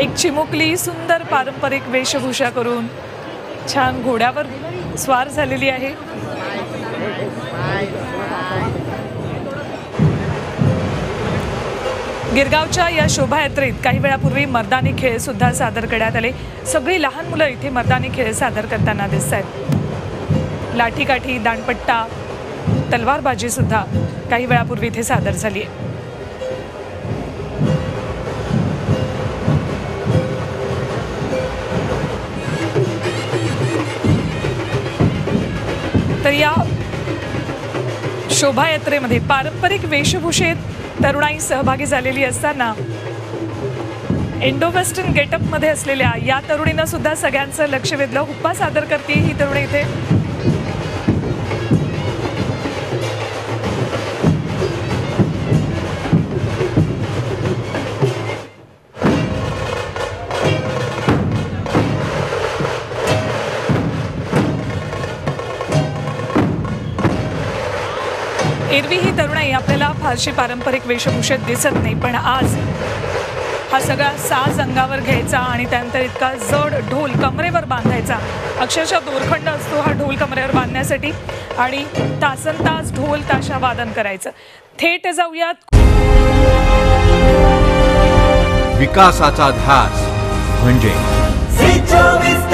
एक चिमुकली सुंदर पारंपरिक वेशभूषा करून छान घोड्यावर स्वार झालेली आहे। गिरगावच्या या शोभायात्रेत काही वेळापूर्वी मर्दानी खेळ सुद्धा सादर करण्यात आले। सगळी लहान मुलं इथे मर्दानी खेळ सादर करताना दिसतात। लाठीकाठी, दांडपट्टा, तलवारबाजी सुद्धा काही वेळापूर्वी इथे सादर झाली आहे। तर या शोभायात्रेमध्ये पारंपरिक वेशभूषेत तरुणाई सहभागी झालेली असताना इंडो वेस्टर्न गेटअप मध्ये असलेल्या या तरुणीनं सुद्धा सगळ्यांचं लक्ष वेधलं। हुप्पा सादर करते ही तरुणी इथे। एरवी ही तरुणाई आपल्याला फारशी पारंपरिक वेशभूषेत दिसत नाही, पण आज हा सगळा साज अंगावर घ्यायचा आणि त्यानंतर इतका जड ढोल कमरेवर बांधायचा। अक्षरशः दोरखंड असतो हा ढोल कमरेवर बांधण्यासाठी आणि तासनतास ढोल ताशा वादन करायचं। थेट जाऊयात। विकासाचा ध्यास म्हणजे